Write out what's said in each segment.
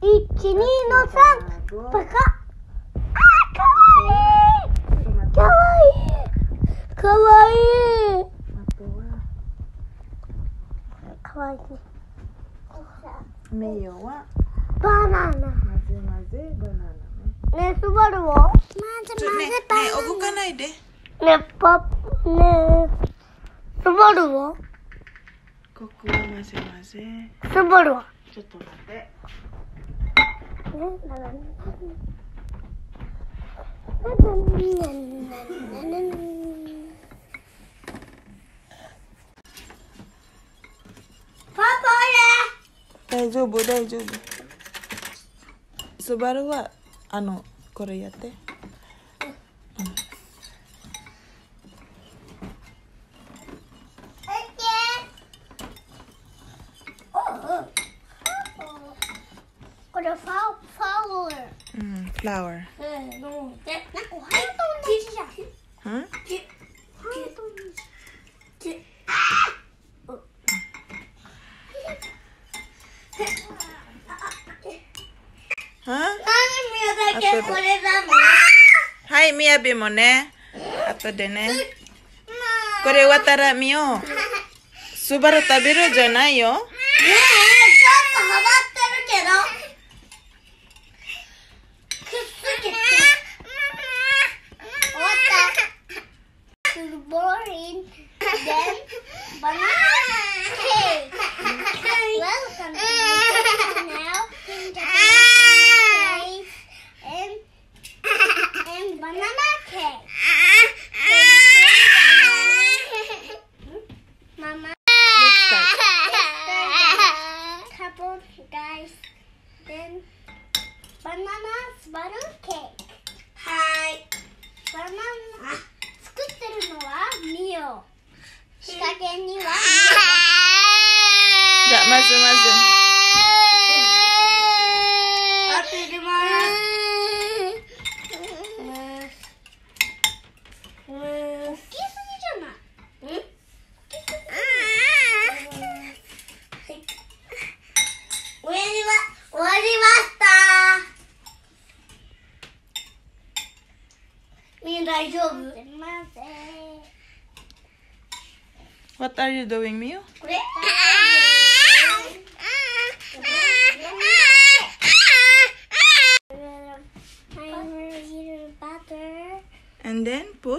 1、2の3。バカ。かわいい。かわいい。かわいい。かわいい。 名誉はバナナ。 混ぜ混ぜバナナね。 ねえ、スバルは？混ぜねえ、動かないで。 ねえ、ねえ、スバルは？ ここは混ぜ混ぜ。 スバルは？ ちょっと待って。 パパ大丈夫大丈夫。スバルはこれやって。 これフラワー。 うん、フラワー。 なんかおはようと同じじゃん。 うん？ だけこれだもん。 はい、みやびもね。後でね。これ渡らみよ。スバル食べるじゃないよ。 ねえ、ちょっとはまってるけど。くっつけて。終わった。It's boring. Then banana cake. Welcome to my channel. Japanese and banana cake. Mama. Let's start. Couple guys. Then banana butter cake. Hi. Banana 作ってるのはミオ。仕掛けにはミオ。 じゃあまず当てれます。大きすぎじゃない？終わりました。みんな大丈夫？すみません。 What are you doing, みよ？ これ？ And then put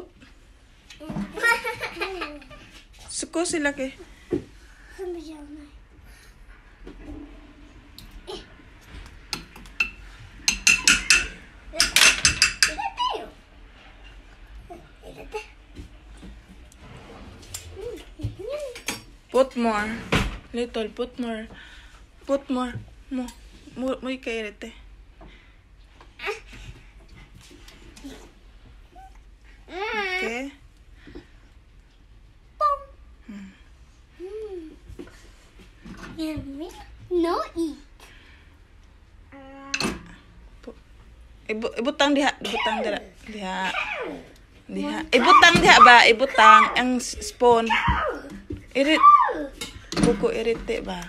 少しだけ。 全部じゃない。 Put more. Little, put more. Put more. Mo一回入れて。Okay. No eat. Ibutang diha, ibutang diha. Diha. Ibutang diha ba? Ibutang ang spoon. Irit. Buko irite ba?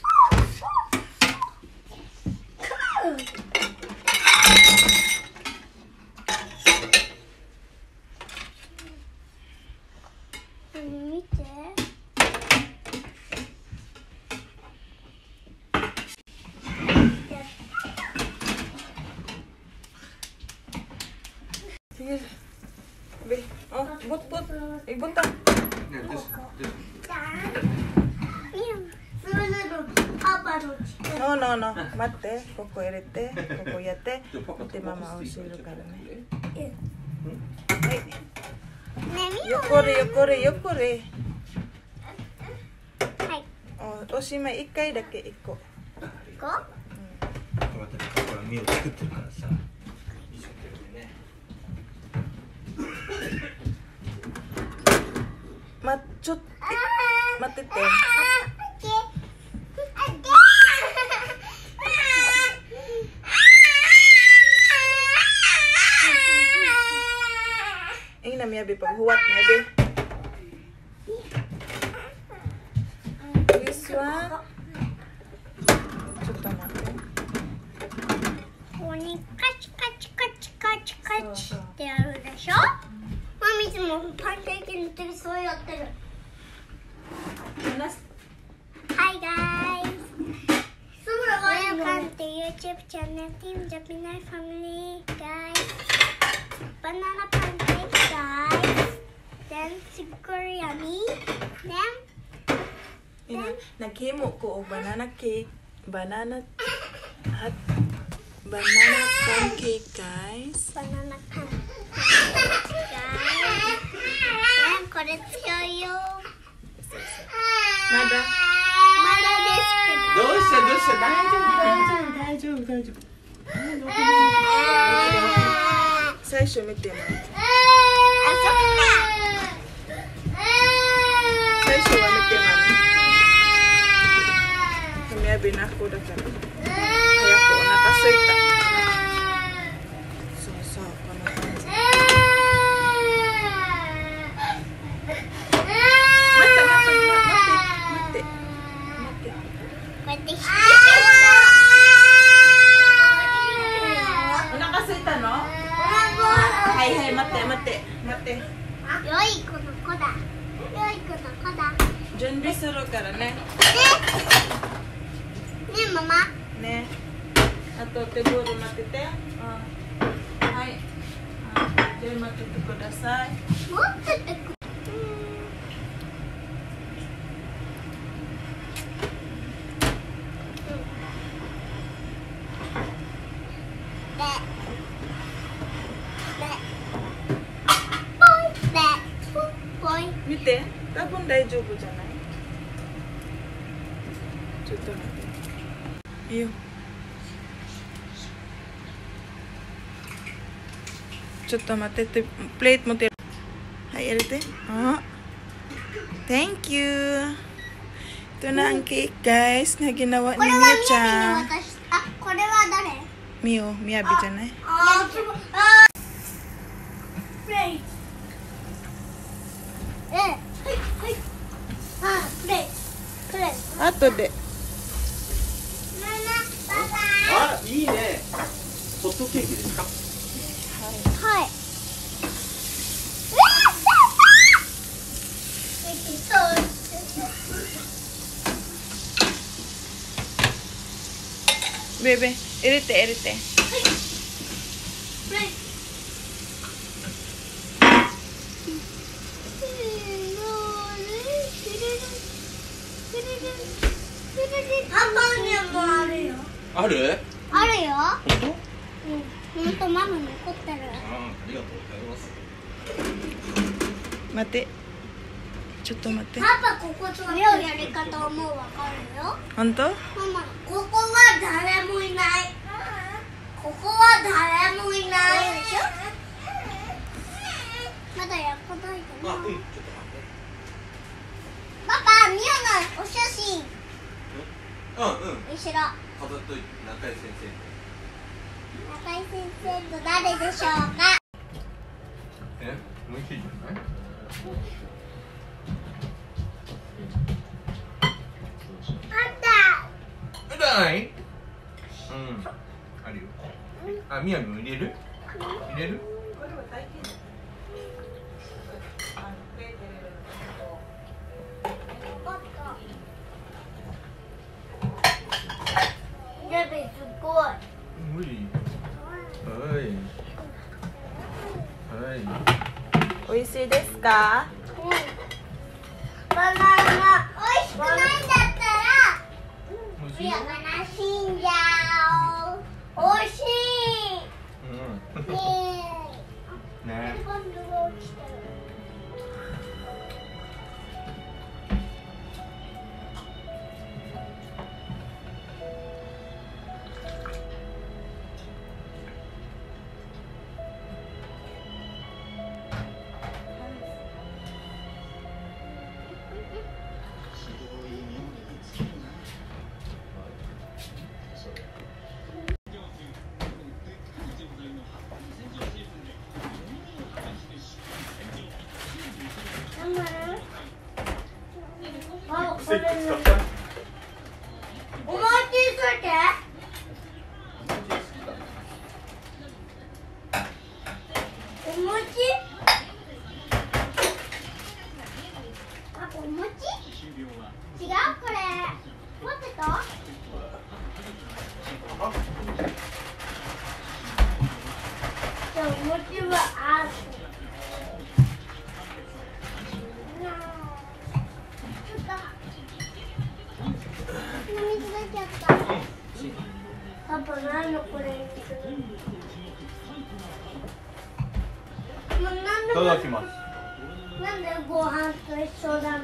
Sige. Be. Oh, put. Ibutang. No. 待って。ここ入れて。ここやって。で、ママ教えるからね。はい。横れ。 はい。 おしまい1回だけ1個。 身を作ってるからさ。 ちょっと待ってて。Ini namanya paghuwat niya, be. This one. ちょっと待って。 にカチカチカチカチカチってやるでしょ。マミいつもパンケーキ塗ってる、そうやってる。Hi guys, welcome to YouTube channel Team Japanese Family guys. Banana pancake guys. Then super yummy. Then naghimo ko og banana cake, banana pancake guys. banana pancake guys. Then これ使うよ。 まだどうしたどうした大丈夫大丈夫大丈夫。 最初見ても最初は見てもみやびな子だから早くお腹すいた。そうそうこんな感じ。はいはい待って良い子の子だ。良い子の子だ。 準備するからね。 ねえママ。 ね。あと手ボール待ってて。はい。じゃあ待っててください。 待っててく。 見て、多分大丈夫じゃない？ちょっと待って。いいよ。ちょっと待ってて、プレート持ってる。はい、入れて。あ、Thank you. Ito na ang cake, guys, na ginawa ni Miaちゃん。 これは誰？ みやびじゃない？ プレイ。 あとで。 あ、いいね。ホットケーキですか？ はい。 ベベ、入れて。 ある？ あるよ。 本当？ うん。ほんとママ残ってる。 ありがとうございます。 待って。ちょっと待って。 パパこことやり方もうわかるよ。 本当？ ママ、ここは誰もいない。ここは誰もいないでしょ。まだやってないかな。 ちょっと待って。 パパ、ミオのお写真。 後ろ。飾っといて、中井先生。 中井先生と誰でしょうか。 美味しいじゃない？あった。あるよ。あ、みやびも入れる？入れる？ すごい。 無理。はい。 美味しいですか？ バナナ美味しくないんだったらみやがな死んじゃう。美味しい。 ね。 今度は落ちてる。 スティック使った？ お前小さいて。 じゃあお餅はある。水出ちゃった。パパ何のこれにする？ いただきます。 なんでご飯と一緒なの？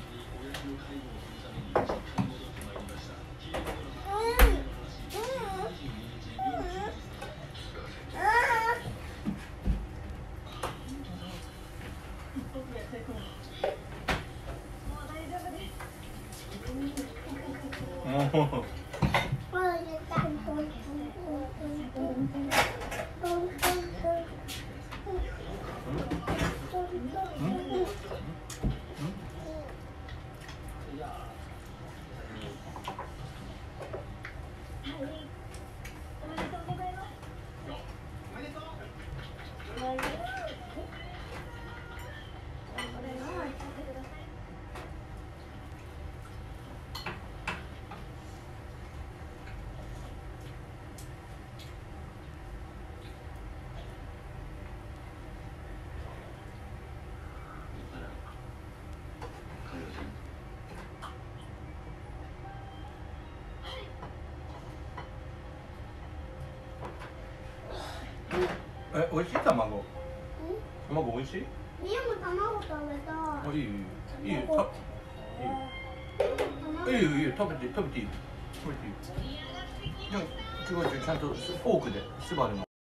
美味しい卵。卵美味しい？ 家も卵食べたい。 あ、いいよいいよ。いいよ。いいよ食べていい。食べていい。でも違うちゃんとフォークで縛るの。